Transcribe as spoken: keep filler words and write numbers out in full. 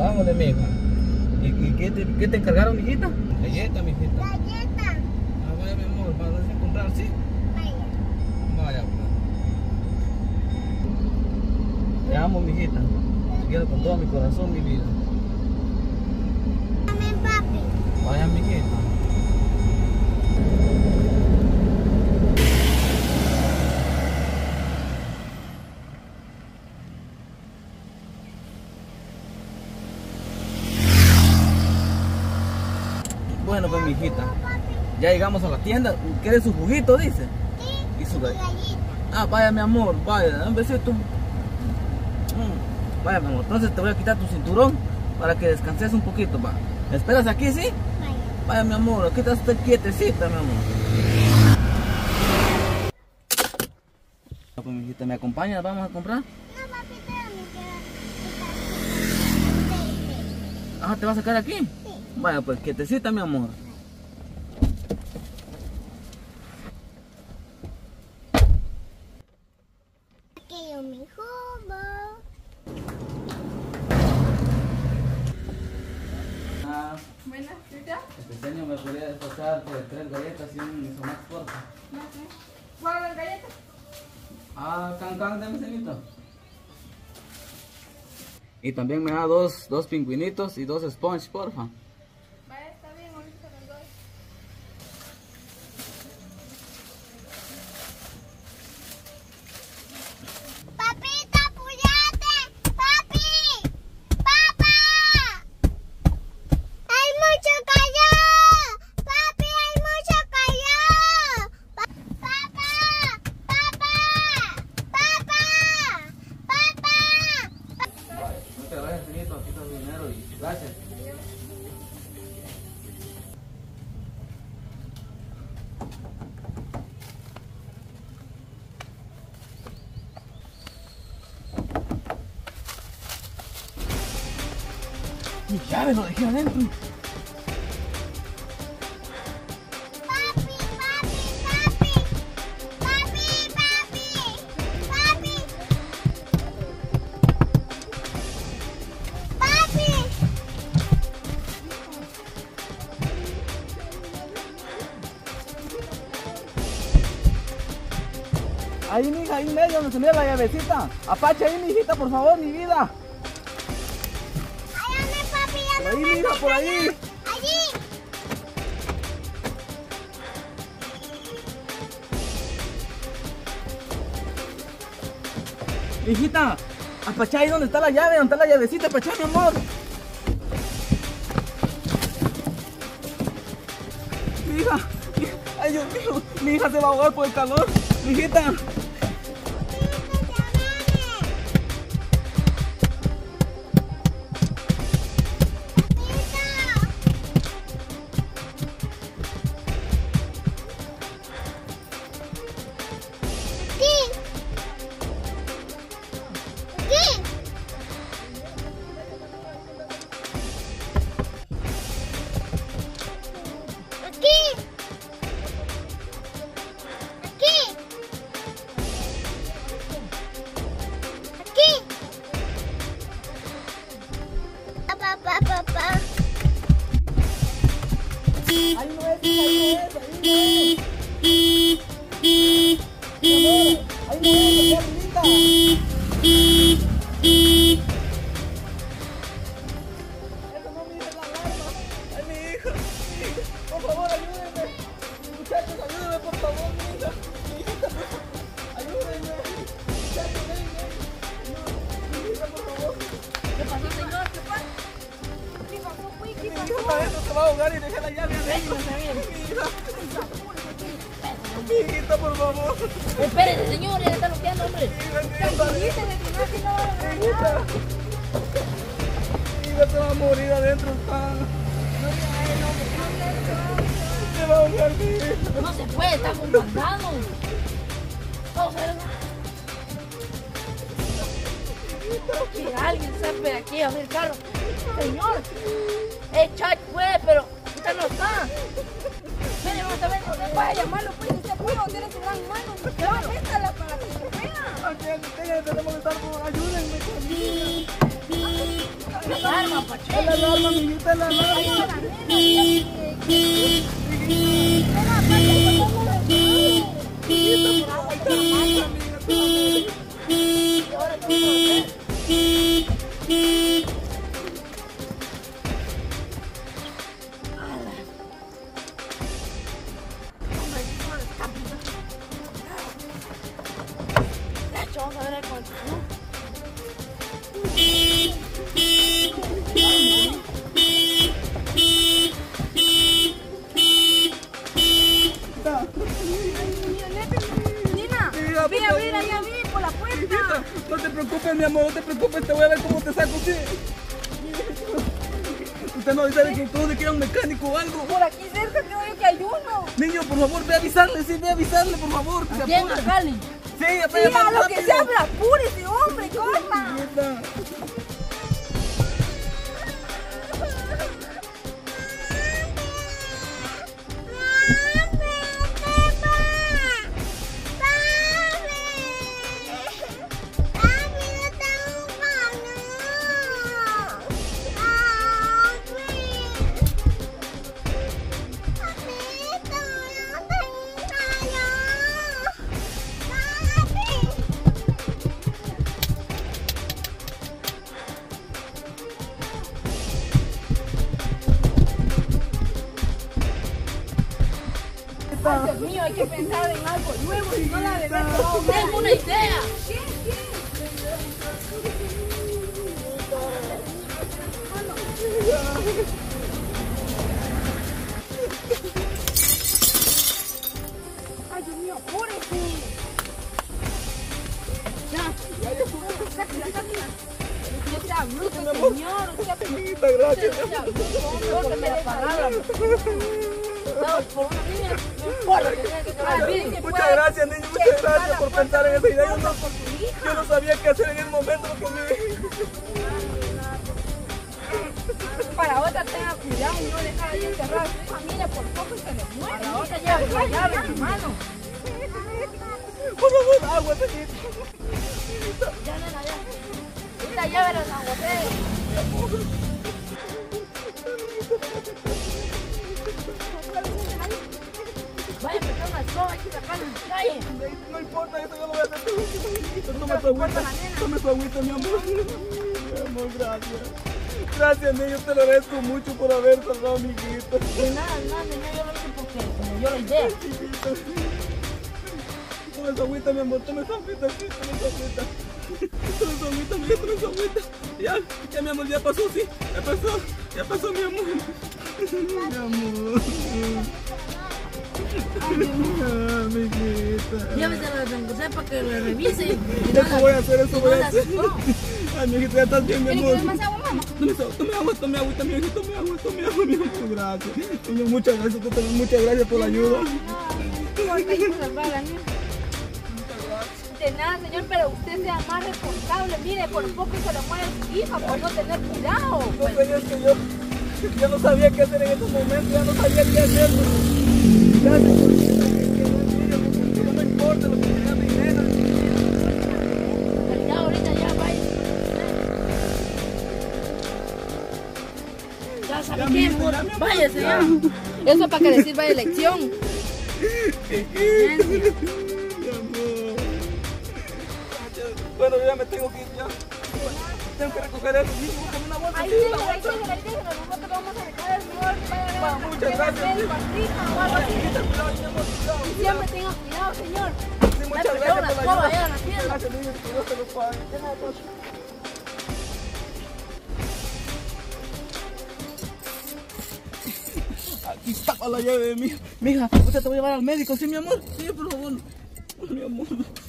Vámonos, mija. ¿Y, y qué, te, qué te encargaron, mijita? Galleta, mijita. Galleta. Ah, vaya, mi amor, ¿vas a encontrar, sí? Vaya. Vaya, pues. Te amo, mijita. Te quiero con todo mi corazón, mi vida. Dame, papi. Vaya, mijita. Bueno, pues, mijita. Ya llegamos a la tienda. ¿Quiere su juguito, dice? Sí. Y su galleta. Galleta. Ah, vaya, mi amor, vaya, un besito. Mm. Vaya, mi amor, entonces te voy a quitar tu cinturón para que descanses un poquito, va. ¿Me esperas aquí, sí? Vaya. Vaya, mi amor, aquí estás usted quietecita, mi amor. Pues, mi hijita, ¿me acompañas? ¿Vamos a comprar? No, papi, pero me queda. Ah, ¿te vas a sacar aquí? Sí. Vaya, pues, quietecita, mi amor. Aquí yo mi jugo. Ah, Buenas, ¿ya? este año me podría despachar de tres galletas y un isomax, porfa. No sé. ¿Cuál es galleta? Ah, can can, deme cenito. Y también me da dos, dos pingüinitos y dos sponge, porfa. Vaya, está bien, ahorita los doy. Papito, apúrate. Papi. Papá. Hay mucho calor. Papi, hay mucho calor. Pa- Papá. Papá. Papá. Papá. No te vayas, cenito, aquí está tu dinero y gracias. Mi llave lo dejé adentro. Papi, papi, papi. Papi, papi. Papi. Papi. Ahí, mija, ahí en medio donde se mira la llavecita. Apache ahí, mijita, por favor, mi vida. Ay, ande, papi, ya Por no ahí, me mija, por ahí. Allí. Mijita, apache ahí donde está la llave, donde está la llavecita, apache, mi amor. Mi hija, mi- ay, Dios mío, mi hija se va a ahogar por el calor. Mijita. Ahí no es, ahí no es, ahí no es. Mi amor, ahí no es, aquí arribita. Eso no, mi hija, es la alarma. Ay, mi hija, mi hija, por favor, ayúdenme. Muchachos, ayúdenme, por favor, mi hija. Mi hija, por favor, ayúdenme. Muchachos, ven, ven. No, mi hija, por favor. ¿Qué pasó, señor? ¿Qué fue? ¿Qué pasó, pues? Mi ¿Qué hija pasó? para eso se va a ahogar y dejé la llave adentro. Mi hija, mi hijita, por favor. Espérese, señor, ya le está bloqueando, hombre. Tranquilícese, que no, que no va a mi hija. Mi hija se va a morir adentro, está. Se va a ahogar mi hija. No se puede, está bombardado. Vamos a ver. Que alguien sabe de aquí a abrir el carro. Señor, el chat puede, pero usted no está. Mire, vamos a ver, usted vaya a llamarlo, pues usted puede, tiene su gran mano. No, métala para que se vea. Aquí, aquí, tenemos que estar por ayúdenme con mi hija. La alarma, caché. Es la alarma, amiguita, es la alarma. Vamos a ver el continúo. Nina, vi, abrir allá, vi por la puerta. No te preocupes, mi amor, no te preocupes, te voy a ver cómo te saco, sí. Usted no dice que tú de que era un mecánico o algo. Por aquí cerca creo yo que hay uno. Niño, por favor, ve a avisarle, sí, ve a avisarle, por favor. que se ¿Quién? apure. ¿A Cali? Sí, ya está Sí, a llamando lo que rápido. sea, pero apúrese, hombre, corta. Amiguita. Ay, Dios mío, hay que pensar en algo nuevo, si no la bebé no. Tengo una idea. ¿Qué? ¿Qué? Ay, Dios mío, apúrese. Ya, sáquela, sáquela. No sea bruto, señor. Amiguita, gracias. No sea bruto, hombre, porque la palabra. No, por una niña, no importa que tenga que llorar. Miren que Muchas puede- gracias, niño, que muchas está gracias la por puerta pensar en esa idea. Yo abierta no, por su hija. yo no sabía qué hacer en el momento que me... Para otra tenga cuidado y no dejar ahí encerrada a su familia por poco y se le muere. Para otra lleva la llave en la mano. Por favor, agua, señorita. Ya, nena, ya. Esta llave la aguacé. Vaya a empezar una escoba, hay que sacarla en la calle. No importa, eso yo lo voy a hacer. Tome tu agüita, tome tu agüita, mi amor. Mi amor, gracias. Gracias, niño, te lo agradezco mucho por haber salvado a mi hijita. De nada, nada, niña, yo lo hice porque se me dio la idea. Tome su agüita, mi amor, tome su agüita, sí, tome su agüita. Tome su agüita, mira, tome su agüita. Ya, ya, mi amor, ya pasó, sí, ya pasó, ya pasó, mi amor. Mi amor. Ah, mi hijita. Llévesela a la José para que la revise. Eso voy a hacer, eso voy a hacer. Ay, mi hijita, ya estás bien, mi amor. ¿Quieres más agua, mamá? Tome, tome agua, tome agua, tome agua, tome agua, tome agua, mi amor, gracias. Niño, muchas gracias, tú también, muchas gracias por la ayuda. Porque hay que salvar a la niña. De nada, señor, pero usted sea más responsable. Mire, por poco se le muere su hija por no tener cuidado. No, Pues, señor, es que yo, yo no sabía qué hacer en estos momentos, ya no sabía qué hacer. Gracias por decirme que que no es mío, porque no me importa lo que tenga mi nena. ya ahorita ya vaya. Ya sabe Ya, qué, mi amor. amor, Váyase ya. ya. Eso para que le sirva de lección. Mi amor. Bueno, yo ya me tengo que ir ya. Tengo que recoger eso. Sí, búscame una bolsa. Ahí sí, déjalo, una ahí bolsa. déjalo, ahí déjalo. Nosotros vamos a dejar el señor. Vaya a ver Bueno, a- muchas que gracias. el médico, al hija o algo así. Cuidado, mi amor, cuidado, Y cuidado. siempre tenga cuidado, señor. Sí, muchas Le gracias pegó una por la escoba ayuda. allá en la tierra. Gracias, niños, que Dios te lo pague. Aquí está la llave de mi hija. Mija, usted te voy a llevar al médico, ¿sí, mi amor? Sí, por favor. Mi amor.